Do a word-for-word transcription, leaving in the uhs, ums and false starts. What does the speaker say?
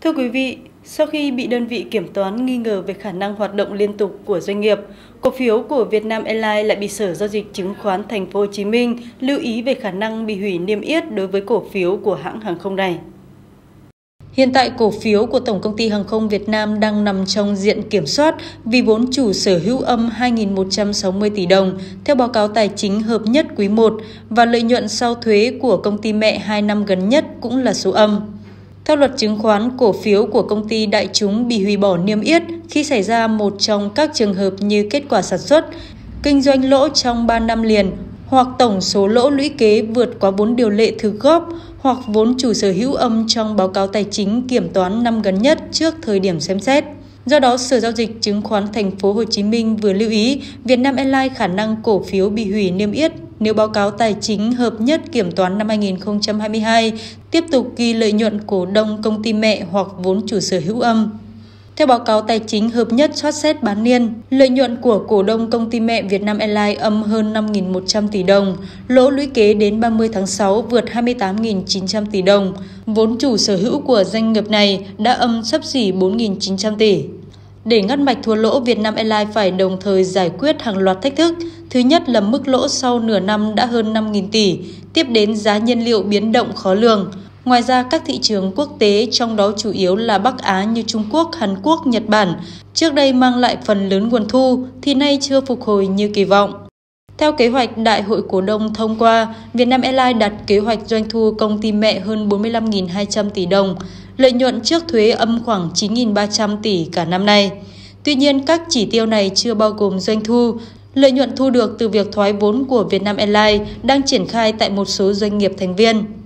Thưa quý vị, sau khi bị đơn vị kiểm toán nghi ngờ về khả năng hoạt động liên tục của doanh nghiệp, cổ phiếu của Vietnam Airlines lại bị Sở Giao dịch Chứng khoán Thành phố Hồ Chí Minh lưu ý về khả năng bị hủy niêm yết đối với cổ phiếu của hãng hàng không này. Hiện tại, cổ phiếu của Tổng công ty Hàng không Việt Nam đang nằm trong diện kiểm soát vì vốn chủ sở hữu âm hai nghìn một trăm sáu mươi tỷ đồng theo báo cáo tài chính hợp nhất quý một và lợi nhuận sau thuế của công ty mẹ hai năm gần nhất cũng là số âm. Theo luật chứng khoán, cổ phiếu của công ty đại chúng bị hủy bỏ niêm yết khi xảy ra một trong các trường hợp như kết quả sản xuất, kinh doanh lỗ trong ba năm liền, hoặc tổng số lỗ lũy kế vượt quá vốn điều lệ thực góp, hoặc vốn chủ sở hữu âm trong báo cáo tài chính kiểm toán năm gần nhất trước thời điểm xem xét. Do đó, Sở Giao dịch Chứng khoán Thành phố Hồ Chí Minh vừa lưu ý Vietnam Airlines khả năng cổ phiếu bị hủy niêm yết nếu báo cáo tài chính hợp nhất kiểm toán năm hai nghìn không trăm hai mươi hai tiếp tục ghi lợi nhuận cổ đông công ty mẹ hoặc vốn chủ sở hữu âm. Theo báo cáo tài chính hợp nhất soát xét bán niên, lợi nhuận của cổ đông công ty mẹ Vietnam Airlines âm hơn năm nghìn một trăm tỷ đồng, lỗ lũy kế đến ba mươi tháng sáu vượt hai mươi tám nghìn chín trăm tỷ đồng, vốn chủ sở hữu của doanh nghiệp này đã âm xấp xỉ bốn nghìn chín trăm tỷ. Để ngắt mạch thua lỗ, Vietnam Airlines phải đồng thời giải quyết hàng loạt thách thức. Thứ nhất là mức lỗ sau nửa năm đã hơn năm nghìn tỷ, tiếp đến giá nhiên liệu biến động khó lường. Ngoài ra, các thị trường quốc tế, trong đó chủ yếu là Bắc Á như Trung Quốc, Hàn Quốc, Nhật Bản, trước đây mang lại phần lớn nguồn thu, thì nay chưa phục hồi như kỳ vọng. Theo kế hoạch Đại hội cổ đông thông qua, Vietnam Airlines đặt kế hoạch doanh thu công ty mẹ hơn bốn mươi lăm nghìn hai trăm tỷ đồng, lợi nhuận trước thuế âm khoảng chín nghìn ba trăm tỷ cả năm nay. Tuy nhiên, các chỉ tiêu này chưa bao gồm doanh thu, lợi nhuận thu được từ việc thoái vốn của Vietnam Airlines đang triển khai tại một số doanh nghiệp thành viên.